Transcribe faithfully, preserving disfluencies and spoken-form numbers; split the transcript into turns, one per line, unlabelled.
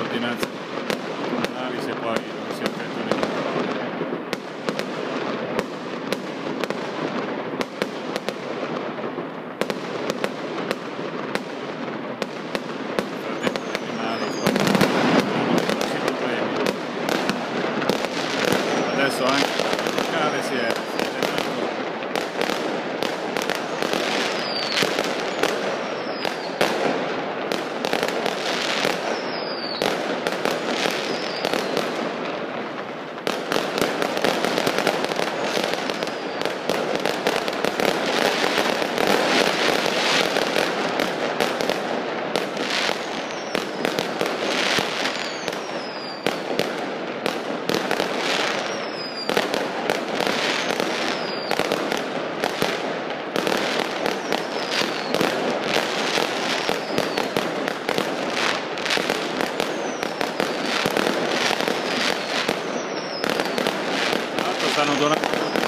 ordinanze comunali se poi non si effettuano i controlli. Adesso anche il locale si è, si è elevato. Stanno donando